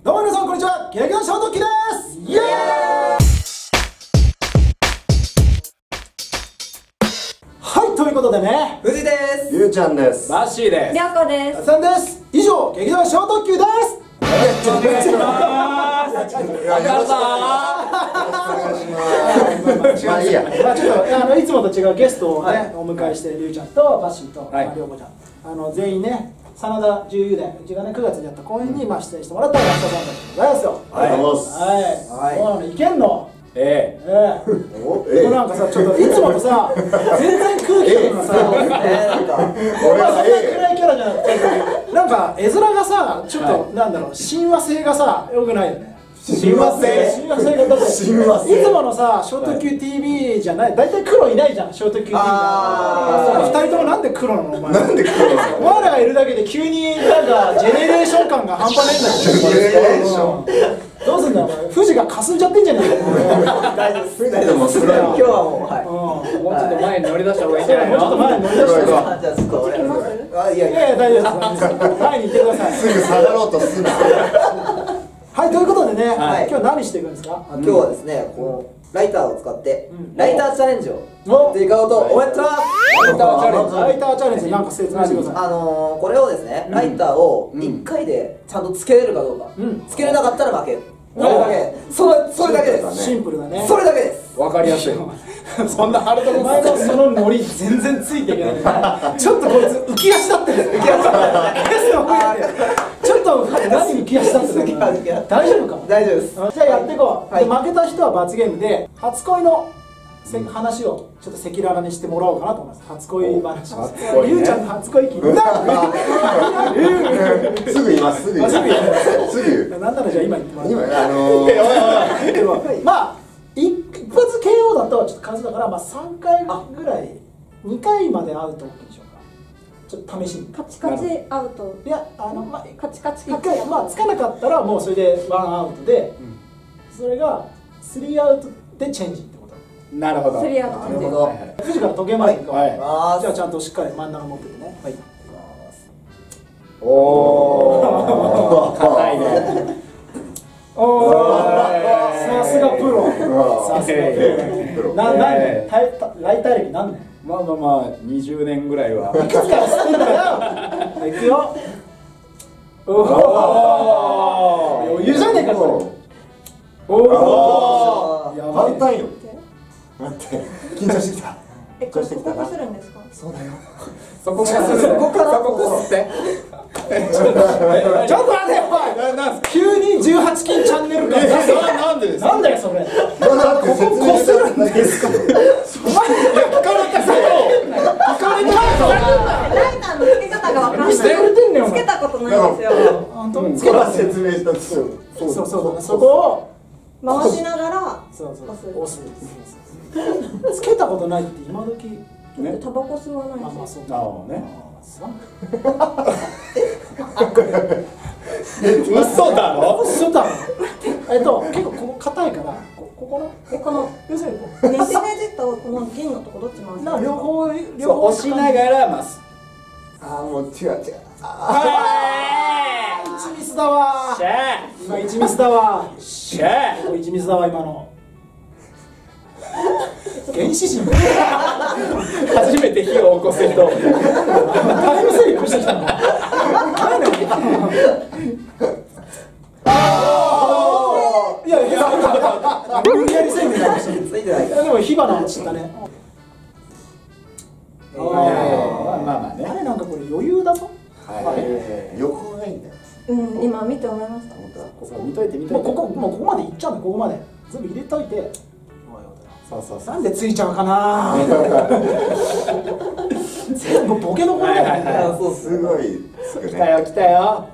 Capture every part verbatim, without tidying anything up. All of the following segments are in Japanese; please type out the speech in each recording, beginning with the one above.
どうも皆さんこんにちは、劇団ショートキです。イエーイ。はい、ということでね、 藤井です。 ゆうちゃんです。 バッシーです。 りょうこです。 さんです。以上、劇団ショートキです。 お願いします。 頑張るぞー。まあいいや。 まあちょっとあのいつもと違うゲストをね、お迎えしてりゅうちゃんとバッシーとりょうこちゃん、あの全員ね、真田十雄伝、うちがねくがつにやった公演にまあ出演してもらった安田さんでございますよ。 ありがとうございます。 はい。そうなの、いけんの。 えええ。 お、ええ。 なんかさ、ちょっといつもとさ、全然空気感がさ、 俺はええ。 暗いキャラじゃなくて、なんか絵面がさ、ちょっとなんだろう、親和性がさ、良くないよね。 親和性。 親和性がだって、 親和性。 いつものさ、ショート Q ティービー じゃない、大体黒いないじゃん、ショート Q ティービー が。二人ともなんで黒なのお前。 なんで黒なの。 お前らがいるだけで急になんかジェネレーション感が半端ないんだよ。 ジェネレーション。 どうすんだよお前、富士が霞んじゃってんじゃないか。 大丈夫です。 でもそれ今日はもうはい。 もうちょっと前に乗り出した方がいいんじゃないの？ もうちょっと前に乗り出してる。 あ、じゃあちょっと俺。あ、いやいやいや、大丈夫です。前に行ってください。 すぐ下がろうとすな。 はい、ということでね、 はい今日何していくんですか？ 今日はですね、このライターを使ってライターチャレンジをおやっていこうと思ってます。 ライターチャレンジ。 ライターチャレンジなんか説明してください。 あのーこれをですね、ライターをいっかいでちゃんとつけれるかどうかうん。 つけれなかったら負け。それだけ。それそれだけです。 シンプルだね。 それだけです。 わかりやすい。 そんなハルトお前のそのノリ全然ついていけない。ちょっとこいつ浮き足立ってる。浮き足立ってる。ちょっと何浮き足立ってる。大丈夫か？ 大丈夫です。 じゃあやっていこう。 はいで負けた人は罰ゲームで初恋のせ話をちょっと赤裸々にしてもらおうかなと思います。初恋話。 初恋ねゆうちゃんの初恋期。 すぐ言います。すぐ言います。すぐ言う。 なんならじゃあ今言ってもらって。 今あのー。 でもまあ一発 ケーオー だとちょっと数だからまあさんかいぐらいにかいまでアウト OK でしょうか。ちょっと試しに。 カチカチアウト。 いやあのまあカチカチ一カチ。 回まあつかなかったらもうそれでワンアウトで、それがスリーアウトでチェンジってこと。 なるほど。 スリーアウトなるほど。 富士から時計まで行こう。 はい。 あじゃあちゃんとしっかり真ん中持っててね。はい。 おお。硬いね。 おお。さすがプロ。さすがプロ。な何年？タイライター歴何年？ まあまあまあにじゅうねんぐらいは。 いくつから知ってんだよ。いくよ。おお。余裕じゃねえかこれ。おお。やばい。 反対よ。待って緊張してきた。 え、これここするんですか？ そうだよ。 そこからそこからそここすって。 ちょっと待ってよ。急にじゅうはち金チャンネルか。 なんでですか？ なんだよそれ。 だって説明したんですか。 お前聞かれたぞ。聞かれたぞ。 ライターのつけ方がわかんない。 してくれてんねんおつけ前。 たことないんですよ。 本当？ つけた説明したんですよ。 そうそうそう。そこを回しながらそうそう押す。 押す。つけたことないって今時。 ね、タバコ吸わないまあまあし。 そうなるほどね。嘘だろ？ 嘘だろ。えっと結構ここ硬いからこここので、この要するにこうねじねじとこの銀のとこどっち回すんですか？ な両方そう両方押しながらます。 ああもう違う違う。 一ミスだわしゃ今一ミスだわーしゃー。 一ミスだわ今の原始人初めて火を起こす人。 タイムスリップしてきたの何だよいやいや無理やりせんでたついてないかでも火花落ちたねまあまあね。 あれなんかこれ余裕だぞはい。 横がいいんだよ。 うん、今見て思いました。 そう見といて見といて。 もうここもうここまでいっちゃうんだここまで全部入れといてそうそうそう。 なんでついちゃうかな全部ボケのこれだよねら。そうっすすごいつく来たね。 よ来たよ。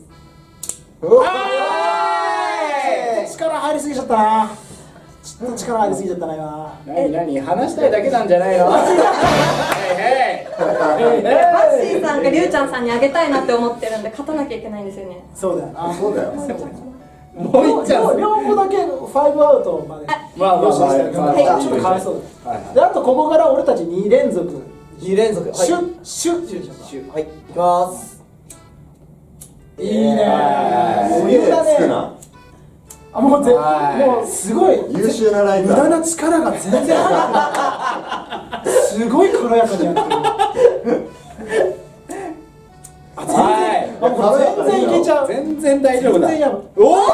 力入りすぎちゃったなちょっと力入りすぎちゃったな今何何話したいだけなんじゃないの？はいはい。 バッシーさんがリュウちゃんさんにあげたいなって思ってるんで勝たなきゃいけないんですよね。 そうだよなそうだよ。 もういっちゃう。 両方だけファイブアウトまでまあまあまあよししてるけどはいちょっとかわいそうだはいはいであとここから俺たちに連続に連続。はい。 シュッシュッシュッシュはい。いきます。 いいねすげえつくな。 あ、もうぜ、 はいもうすごい優秀なライ無ター。 駄な力が全然入ってる。すごい軽やかにやってる。あ、全然、 はいあ、もう全然いけちゃう。 全然大丈夫だ。 全然やばい。 おお。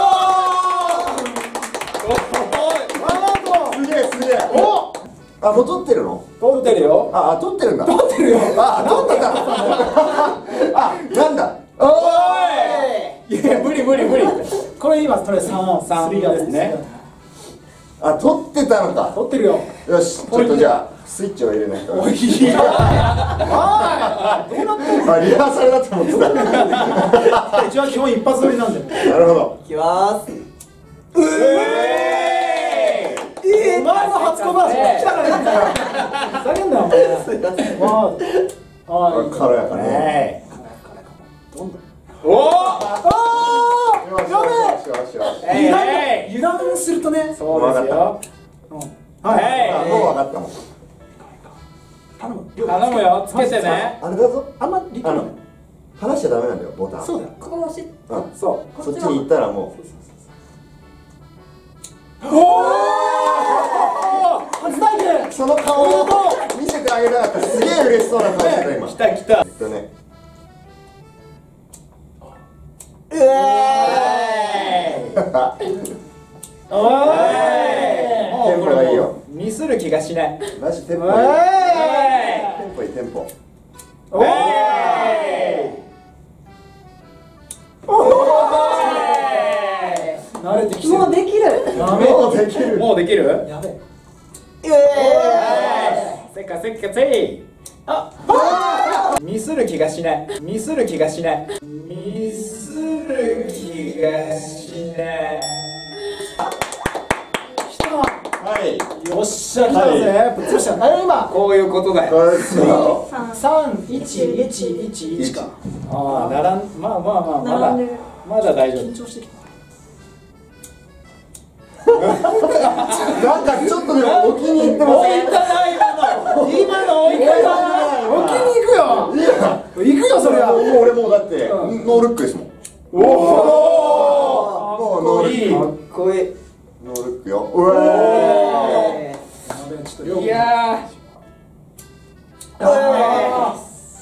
すげえすげえ。 お、 あ、もう撮ってるの？ 撮ってるよ。 あ、あ撮ってるんだ。 撮ってるよ。 あ、撮ってた。あ、なんだ。 おい。いや無理無理無理。 これ今とりあえず三三ですね。 あ、撮ってたのか。 撮ってるよ。 よし、ちょっとじゃあスイッチを入れないと。 おい、いや。おい、どうなってんの。 あ、リハーサルだと思ってた。 一応基本一発撮りなんだよ。 なるほど。 いきまーす。 ええ、お前の初コマーシャル来たからなんだよ。ふざけんなよ、お前。 すいません。 わあ、ああ、 軽やかね。 ね。 どんどん。 おお。 ああ、 よしやべえ。 よしよしよし。 えい油断えい。 油断するとね。 そうですよ。 うん。 ははい。 あ、もう分かったもん。 頼む。 頼むよ。つけてね。 あれだぞ。 あんまり。 あの、離しちゃダメなんだよ、ボタン。 そうだよ。 ここ押しうん。 そそっちに行ったらもう。 う。おお。 初体験。 その顔を見せてあげたかった。すげえ嬉しそうな顔してた今。 来た来た。 えっとね。 うえおい。 テンポがいいよ。 ミスる気がしない。 マジテンポいい。 おい。 テンポいいテンポ。 おい。慣れてきてる。 もうできる。 やべえ。 もうできる。 もうできる？ やべえ。 うえせっかせっかせい。あ、ミスる気がしない。ミスる気がしない。ミスる気がしない。 来た。 はい。 よっしゃ、来たぜ。ぶっ潰した。あれ今。 こういうことだよ。 これですよ。 三三一一一一か。 ああ、ならん、まあまあまあ、まだ並んでる。 まだ大丈夫。 緊張してきた。 なんかちょっとでもお気に入ってません？ 置いたな今の。今の置いたな。 置きに行くよ。 いや、 行くよ、それは。 もう俺もうだってうんノールックですもん。 おお。 もうノールック。 いい。 かっこいい。 ノールックよ。うわえやべえ、ちょっと両いやああ。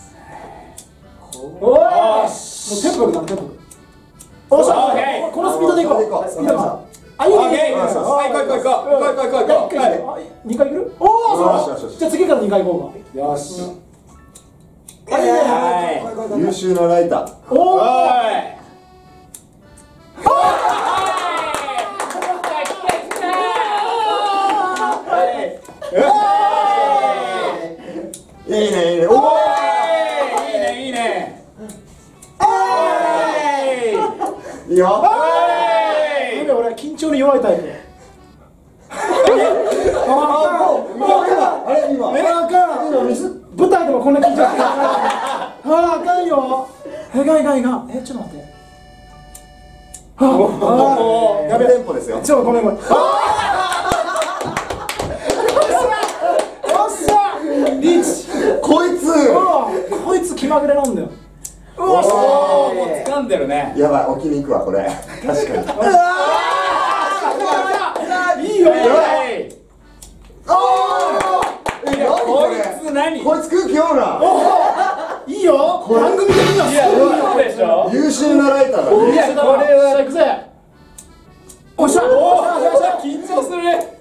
おい。もうテンポよくなる、テンポよく。おっしオッケゃ。 ーこのスピードでいこう。 このスピードでいこうスピードでいこう。あ、いいオッケー。 ね。 はい、行こう行こう行こう。行こう行こう行こう行こう。 はい。二回来る？おお、 よしよしよしじゃあ次から二回行こうか。 よし。 あ、いいね。 は優秀なライター。 おお。 おい。 いいねいいね。おお。 いいねいいね。 いいよ。 やべえ、俺緊張に弱いタイプ。あもうもうあれ今。 あかん。 今ミス。 舞台でもこんな緊張してる。ああ、あかんよ。えがいがいが。え、ちょっと待って。はあ、やべえ。 テンポですよ。 ちょっとごめんごめん。ああ。よっしゃ。リーチ。 こいつ。 おこいつ気まぐれなんだよ。うわっしゃ。 おお、もう掴んでるね。 やばい、置きに行くわこれ。確かに。 いいよ。 はい。 おお。え、何ここいれ。 つ何？ こいつ空気読むな。 いいよ。番組的にはすいや、 ごいよ。 そうでしょ。 優秀なライターだね。 いや、これは行くぜ。おっしゃ。 おお、緊張するね。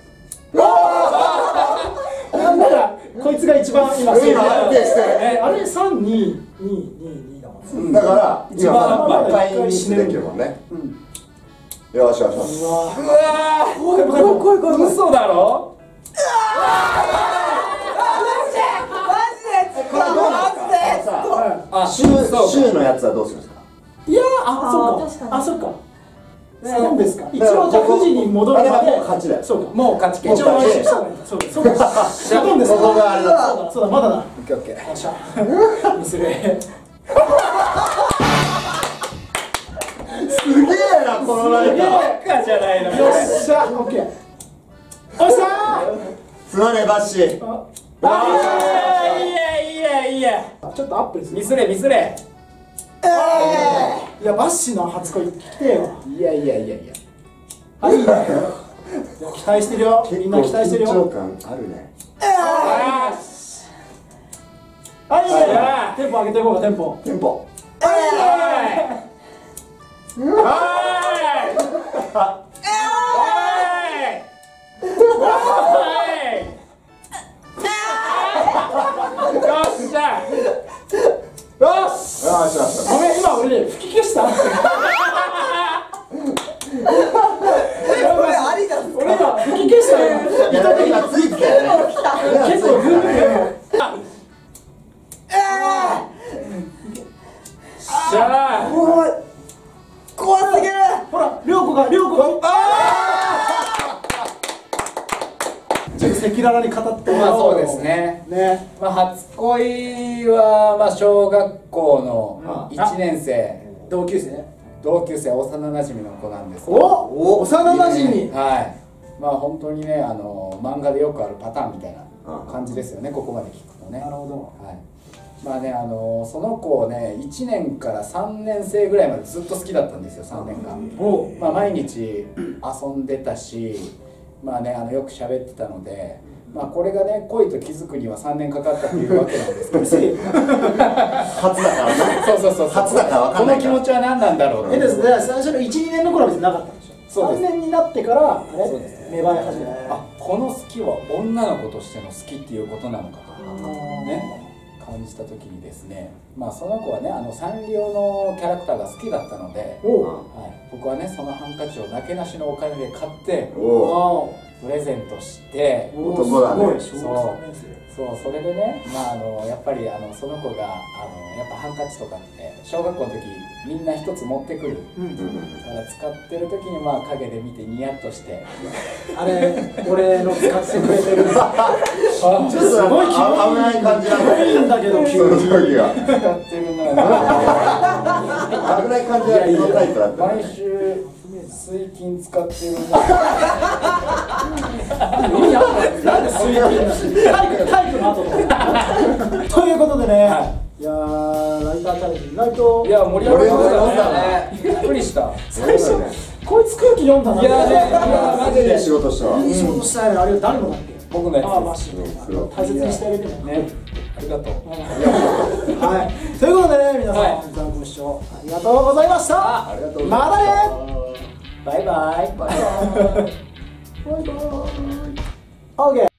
なんだかこいつが一番今今安定してる。 えあれ三二二二二だもんね。 だから今まだまだ満開にしてできるもんね。よしよしよし。 うわうわー、 怖い怖い怖い怖い怖い。 嘘だろ。 これはどうなんですか。さあ、 週そう週のやつはどうするんですか。 いやああそうかー確かにあそうかそうですか。一応じゃあ富士に戻るあれはまでもう勝ちだよ。 そうか。 もう勝ち一応決安心した方がいい。そうかそうか。そうなんですここがあれだ。 そうだそうだまだだ。 オッケーオッケー。 よっしゃ。ミスれ。 すげえなこのライター。 バカじゃないの。 よっしゃ。オッケー。おっしゃすまねえバッシー。 ー。 あーいやいやいやいや。 ちょっとアップです。 ミスれミスれ。 ええ。 いやバッシーの初恋来てよ。 いやいやいやいや。 はい、いいね。期待してるよ。みんな期待してるよ。 緊張感あるね。 はい、いいね。テンポ上げていこうか、テンポ。 テンポ。 ごめん、今俺ね、吹き消した。 これありだ。 俺今吹き消したよ。 いや、だって今ついてたよね。 結構グングンよ。 しゃあ。 おい怖すぎる。 ほら、りょうこが、りょうこが。ちょっと赤裸々に語ってもらおう。 まあそうですね。 ね。 まあ初恋はまあ小学校のいちねん生、 同級生。 同級生幼馴染の子なんですけお、 ど。 お、幼馴染。 はい。まあ本当にね、あの漫画でよくあるパターンみたいな感じですよね。ここまで聞くとね。 なるほど。 はい。まあね、あのその子をねいちねんからさんねん生ぐらいまでずっと好きだったんですよ。さんねんかん。 お、 まあ毎日遊んでたし、まあねあのよく喋ってたので、まあこれがね恋と気づくにはさんねんかかったっていうわけなんですけど。 初だからね。 そうそうそう。 初だから分かんないから。 この気持ちは何なんだろうって。 えですね、最初のいち、にねんの頃は別になかったんでしょ。 そうです。 さんねんになってからあれそうです芽生え始めた。 あ、この好きは女の子としての好きっていうことなのかとね感じた時にですね、まあその子はねあのサンリオのキャラクターが好きだったので、 おう、 はい、僕はねそのハンカチをなけなしのお金で買っておお。 プレゼントして、 男だね。 すごい、 そう小学さんねん生。 そうそれでね、まあ、あのやっぱりあのその子があのやっぱハンカチとかって小学校の時みんな一つ持ってくるうんだから使ってる時にまあ影で見てニヤッとしてあれ、俺の使ってくれてる。 ちょっとすごい危ない感じなんだいいんだけど、急そのに。 時は。 使ってるのよ危ない感じはこのタイプだった。 毎週水金使ってるな意味あるの？なんで水金なの？体育、体育の後と。ということでね、いやー、ライターチャレンジ、意外と。 いや盛り上がりましたねねびっくりした最初、こいつ空気読んだな。 いやねいやマジで仕事したわ。 いい仕事したよね。あれ誰のだっけ？ 僕のやつああ、マッシュ。大切にしてあげてね。 ねありがとうはい。ということでね、皆さん、 はい本日はご視聴ありがとうございました。 ありがとうございままたね。 バイバイす。バイバイ。 バイバイ。オーケー。